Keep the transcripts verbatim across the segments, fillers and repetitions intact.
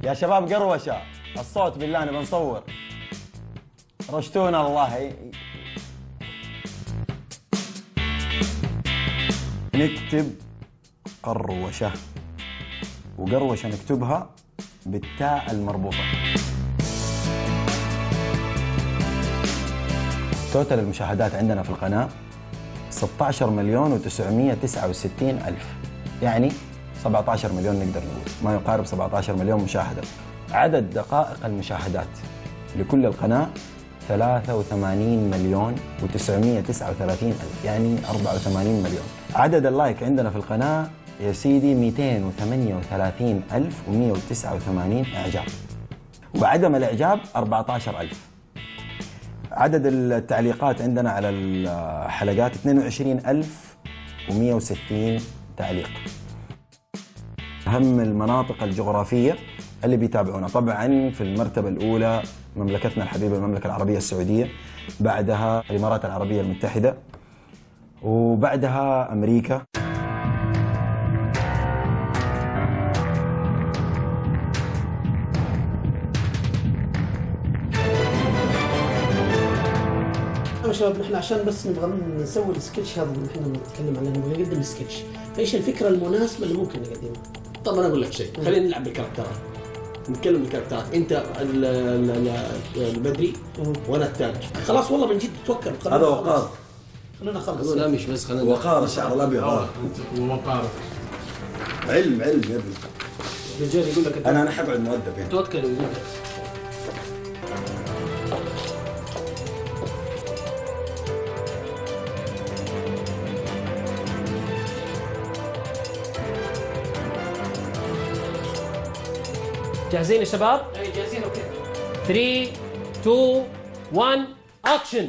يا شباب قروشه الصوت بالله نبي نصور. رشتونا الله. نكتب قروشه، وقروشه نكتبها بالتاء المربوطه. توتال المشاهدات عندنا في القناه ستة عشر مليون وتسعمئة وتسعة وستين ألف، يعني سبعة عشر مليون نقدر نقول، ما يقارب سبعة عشر مليون مشاهدة. عدد دقائق المشاهدات لكل القناة ثلاثة وثمانين مليون وتسعمئة وتسعة وثلاثين ألف، يعني أربعة وثمانين مليون. عدد اللايك عندنا في القناة يا سيدي مئتين وثمانية وثلاثين ألف ومئة وتسعة وثمانين إعجاب، وعدم الإعجاب أربعة عشر ألف. عدد التعليقات عندنا على الحلقات اثنين وعشرين ألف ومئة وستين تعليق. أهم المناطق الجغرافية اللي بيتابعونا طبعا في المرتبة الأولى مملكتنا الحبيبة المملكة العربية السعودية، بعدها الإمارات العربية المتحدة، وبعدها أمريكا. يا شباب نحن عشان بس نبغى نسوي السكتش هذا اللي نحن بنتكلم عنه، نبغى نقدم السكتش، فايش الفكرة المناسبة اللي ممكن نقدمها؟ طب انا اقول لك شيء، خلينا نلعب بالكاركترات. نتكلم بالكاركترات، انت البدري وانا التاج. خلاص والله من جد توكل. هذا وقار. خلينا نخلص. لا مش بس خلينا وقار الشعر الابيض. وقار. علم علم يا ابني. الرجال يقول لك انا انا حقعد مؤدب هنا. توكل ويقول لك. جاهزين يا شباب؟ اي جاهزين. اوكي ثلاثة اثنين واحد اكشن.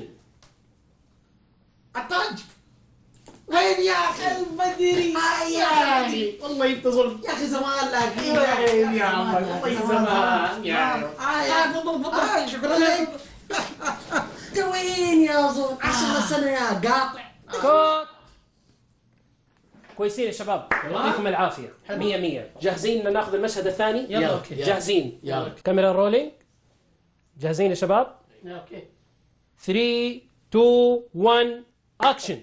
التاج وين يا اخي البدري؟ يا اخي والله انت ظلم يا اخي، زمان لك يا عمي والله زمان يا يا تفضل تفضل. شكرا لك. انت وين يا ظلم؟ عشرة سنة يا قاطع. كوت. كويسين يا شباب، يعطيكم العافية. مية مية. جاهزين ناخذ المشهد الثاني؟ يلا اوكي جاهزين. يلا كاميرا رولينج. جاهزين يا شباب؟ اوكي ثلاثة اثنين واحد اكشن.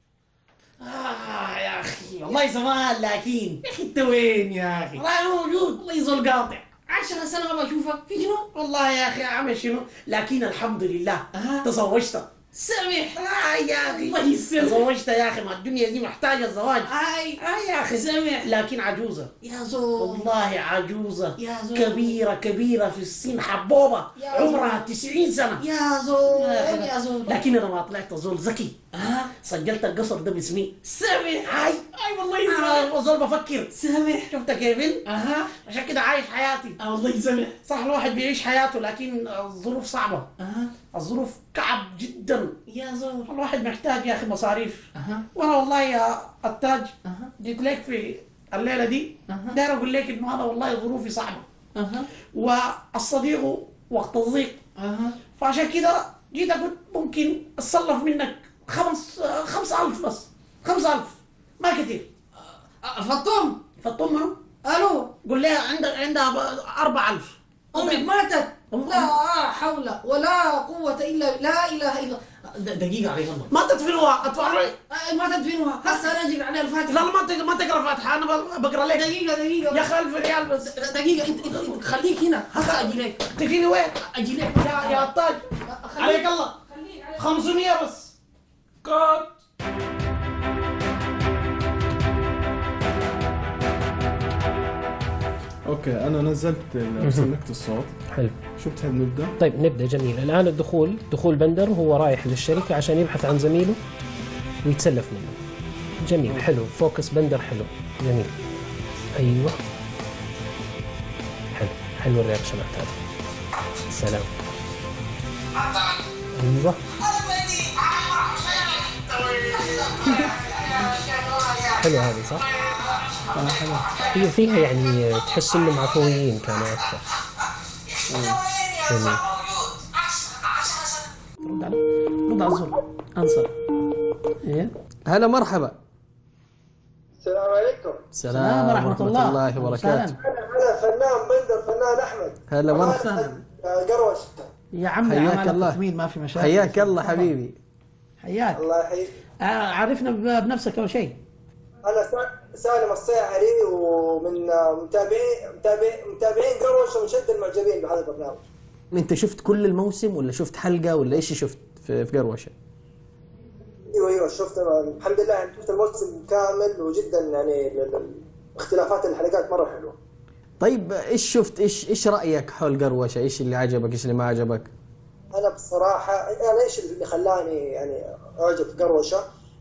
آه يا أخي والله زمان، لكن يا أخي أنت وين يا أخي؟ والله موجود، الله يزول قاطع. عشرة سنة ما بشوفك في جنون. والله يا أخي أعمل شنو؟ لكن الحمد لله أه. تزوجت. سامح. آه يا أخي الله يسلمك. تزوجت يا أخي، ما الدنيا دي محتاجة الزواج. آي آه يا أخي سامح، لكن عجوزة يا زول. والله عجوزة يا زول، كبيرة كبيرة في السن، حبوبة عمرها تسعين سنة يا زول يا زول. لكن أنا ما طلعت زول ذكي. أه؟ سجلت القصر ده باسمي سامح. هاي اي والله يسامح. وزول بفكر سامح. شفت كيف؟ اها عشان كده عايش حياتي. اه والله يسامح. صح الواحد بيعيش حياته، لكن الظروف صعبة. اها الظروف كعب جدا يا زول. الواحد محتاج يا اخي مصاريف. اها وانا والله يا التاج اها جيت لك في الليلة دي اها داير اقول لك انه انا والله ظروفي صعبة. اها والصديق وقت الضيق. اها فعشان كده جيت اقول ممكن اتصلف منك خمس خمس ألف بس. خمس ألف ما كثير. فطوم فطوم منو؟ الو قول لها عندك عندها أربع ألف. امك ماتت. لا حول ولا قوة الا لا اله الا. دقيقة عليك الله. ما تدفنوها اتفرج. ما تدفنوها هسه انا اجي عليها الفاتحة. لا لا ما ما تقرا فاتحة، انا بقرا لك. دقيقة دقيقة يا اخي ألف ريال بس. دقيقة انت انت خليك هنا هسه اجي لك. تجيني وين؟ اجي لك يا يا التاج. عليك الله. خمسمية بس. كات. اوكي انا نزلت سلكت الصوت. حلو. شو بتحب نبدا؟ طيب نبدا. جميل. الان الدخول دخول بندر وهو رايح للشركه عشان يبحث عن زميله ويتسلف منه. جميل. حلو. فوكس بندر. حلو. جميل. ايوه حلو. حلو الرياكشنات هذه. سلام. ايوه حلو. هذه صح؟ اه حلو. هي فيها يعني تحس انهم عفويين كانوا اكثر. جميل. رد على رد على الزول. انصر. ايه هلا مرحبا. السلام عليكم. السلام ورحمة الله, الله وبركاته. أنا أنا فنان بندر، فنان أحمد. هلا مرحبا. قروش. يا عم حياك الله. ما في مشاكل. حياك الله حبيبي. حياك. الله يحييك. آه عرفنا بنفسك أول شيء. أنا سالم الصيحري، ومن متابعين متابعين متابعين قروش ومشد المعجبين بهذا البرنامج. أنت شفت كل الموسم ولا شفت حلقة ولا إيش شفت في في قروشة؟ ايوه ايوه شفت الحمد لله، يعني شفت الموسم كامل، وجدا يعني اختلافات الحلقات مره حلوه. طيب ايش شفت، ايش ايش رايك حول قروشه؟ ايش اللي عجبك، ايش اللي ما عجبك؟ انا بصراحه انا ايش اللي خلاني يعني اعجب قروشه؟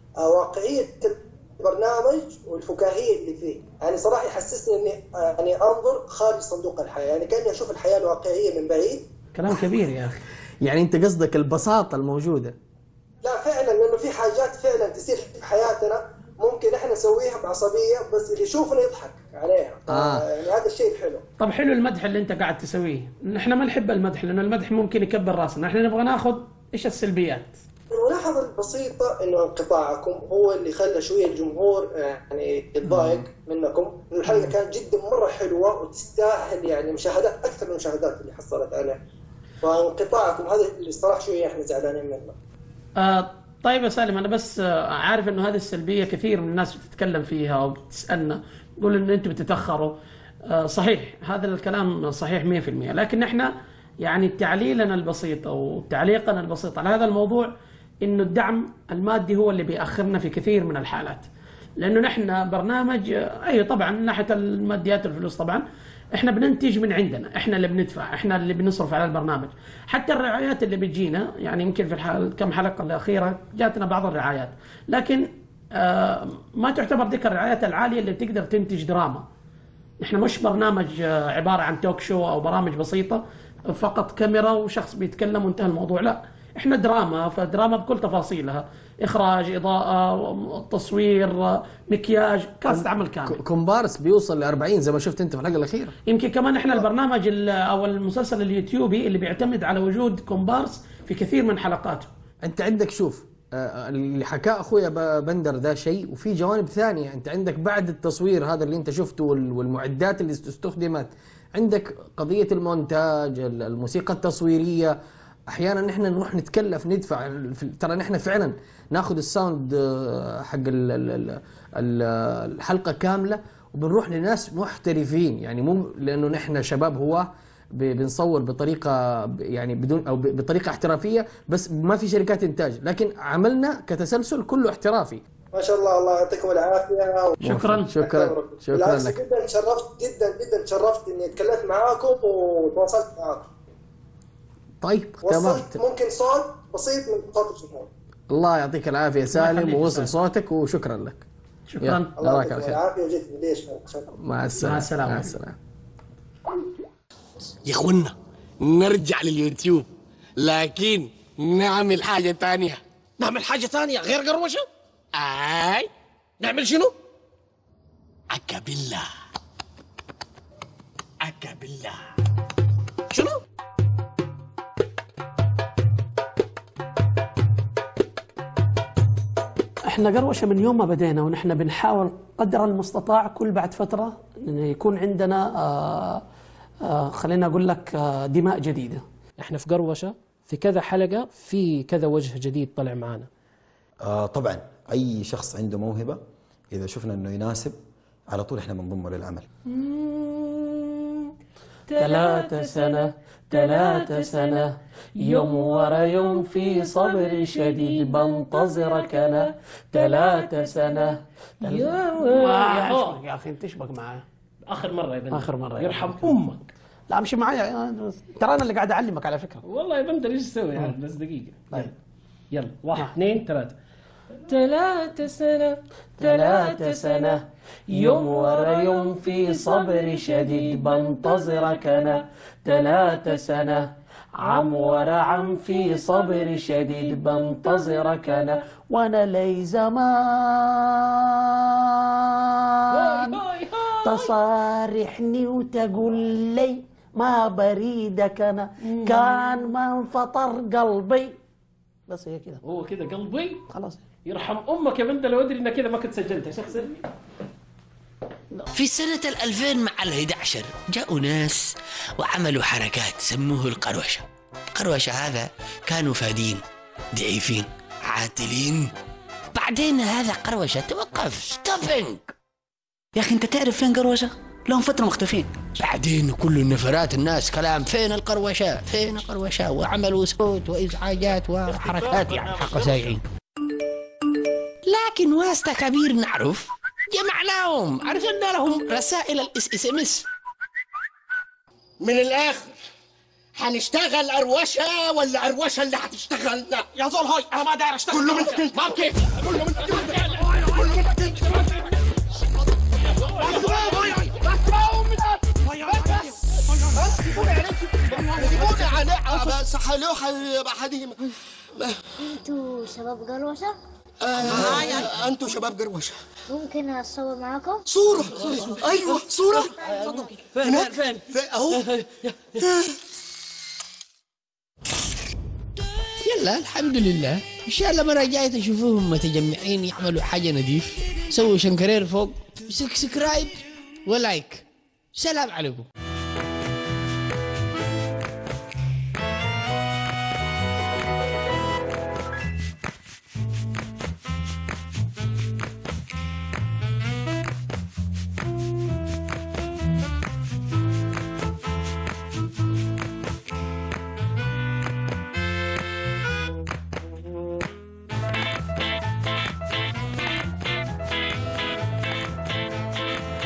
واقعيه البرنامج والفكاهيه اللي فيه، يعني صراحه يحسسني اني يعني انظر خارج صندوق الحياه، يعني كاني اشوف الحياه الواقعيه من بعيد. كلام كبير يا اخي. يعني انت قصدك البساطه الموجوده؟ لا فعلا، لانه في حاجات فعلا تصير في حياتنا ممكن احنا نسويها بعصبيه، بس اللي يشوفنا يضحك عليها. آه. يعني هذا الشيء الحلو. طب حلو المدح اللي انت قاعد تسويه، نحن ما نحب المدح لانه المدح ممكن يكبر راسنا، احنا نبغى ناخذ ايش السلبيات. الملاحظه البسيطه انه انقطاعكم هو اللي خلى شويه الجمهور يعني يتضايق منكم، الحلقه كانت جدا مره حلوه وتستاهل يعني مشاهدات اكثر من المشاهدات اللي حصلت عليها، فانقطاعكم هذا اللي صراحه شويه احنا زعلانين منه. آه طيب يا سالم، انا بس آه عارف انه هذه السلبيه كثير من الناس بتتكلم فيها وبتسالنا، تقول ان انتم بتتاخروا. آه صحيح، هذا الكلام صحيح مية بالمية، لكن احنا يعني تعليلنا البسيط او تعليقنا البسيط على هذا الموضوع انه الدعم المادي هو اللي بيأخرنا في كثير من الحالات، لانه نحن برنامج آه اي طبعا من ناحيه الماديات والفلوس طبعا احنا بننتج من عندنا، احنا اللي بندفع، احنا اللي بنصرف على البرنامج. حتى الرعايات اللي بتجينا يعني يمكن في الحال كم حلقه الاخيره جاتنا بعض الرعايات، لكن آه ما تعتبر ذيك الرعايات العاليه اللي بتقدر تنتج دراما. احنا مش برنامج آه عباره عن توك شو او برامج بسيطه فقط كاميرا وشخص بيتكلم وانتهى الموضوع، لا احنا دراما، فدراما بكل تفاصيلها، اخراج، اضاءه، تصوير، مكياج، كاسة عمل كامل. كومبارس بيوصل ل أربعين زي ما شفت انت في الحلقه الاخيره. يمكن كمان احنا البرنامج او المسلسل اليوتيوبي اللي بيعتمد على وجود كومبارس في كثير من حلقاته. انت عندك شوف اللي حكاه اخويا بندر ذا شيء، وفي جوانب ثانيه. انت عندك بعد التصوير هذا اللي انت شفته والمعدات اللي استخدمت، عندك قضيه المونتاج، الموسيقى التصويريه. احيانا نحن نروح نتكلف ندفع، ترى نحن فعلا ناخذ الساوند حق الحلقه كامله وبنروح لناس محترفين، يعني مو لانه نحن شباب هو بنصور بطريقه يعني بدون او بطريقه احترافيه، بس ما في شركات انتاج، لكن عملنا كتسلسل كله احترافي. ما شاء الله، الله يعطيكم العافيه. شكرا شكرا شكرا لك جدا. تشرفت جدا جدا تشرفت اني تكلمت معاكم وتواصلت معاكم. طيب تمام. ممكن صوت بسيط من صوت الجمهور. الله يعطيك العافيه سالم، ووصل صوتك وشكرا لك. شكرا. الله يعطيك العافيه وجيت ليش. مع السلامه. مع السلامه. مع السلامه. يا اخوانا نرجع لليوتيوب، لكن نعمل حاجه ثانيه. نعمل حاجه ثانيه غير قروشه؟ اي نعمل شنو؟ اكابيلا. اكابيلا شنو؟ احنا قروشه من يوم ما بدينا ونحن بنحاول قدر المستطاع كل بعد فتره ان يكون عندنا آآ آآ خلينا اقول لك دماء جديده. احنا في قروشه في كذا حلقه في كذا وجه جديد طلع معانا. آه طبعا اي شخص عنده موهبه اذا شفنا انه يناسب على طول احنا بنضمه للعمل. ثلاثة سنة ثلاثة سنة يوم ورا يوم في صبر شديد بنتظرك أنا. ثلاثة سنة يا يا أخي أنت تشبك معايا. اخر مره يا بندر. آخر مرة يا يرحم امك. لا امشي معايا، ترى أنا اللي قاعد أعلمك على فكرة. والله يا بندر ايش تسوي يعني؟ بس دقيقه. طيب يلا واحد اثنين ثلاثه. ثلاثة سنة ثلاثة سنة يوم ورا يوم في صبر شديد بنتظرك أنا. ثلاثة سنة عم ورا عم في صبر شديد بنتظرك أنا. وأنا لي زمان تصارحني وتقول لي ما بريدك أنا، كان ما انفطر قلبي. بس هي كده، هو كده قلبي. خلاص. يرحم امك يا بندر، لو ادري انك كذا ما كنت سجلتها شخصيا. في سنة الألفين مع الهيد عشر جاءوا ناس وعملوا حركات سموه القروشة. القروشة هذا كانوا فادين ضعيفين عاتلين. بعدين هذا قروشة توقف ستوبينج. يا أخي أنت تعرف فين قروشة؟ لهم فترة مختفين. بعدين كل النفرات الناس كلام فين القروشة فين القروشة، وعملوا صوت وإزعاجات وحركات يعني حق سايعين. لكن واسطة كبير نعرف جمعناهم أرسلنا لهم رسائل الاس اس ام اس. من الاخر حنشتغل أروشة ولا أروشة اللي هتشتغل؟ لا يا زول هاي انا ما داير اشتغل. كله منك انت. ما كيف كله منك انت. كله منك انت. سيبوني على بس حلوحة حديمة. انتوا شباب قروشة؟ آه انتوا شباب قروشة. ممكن اتصور معاكم؟ صورة. ايوه صورة. فين فين فين اهو. يلا الحمد لله، ان شاء الله مرة جاية تشوفوهم متجمعين يعملوا حاجة نظيف. سووا شنكرير فوق، سبسكرايب ولايك. سلام عليكم.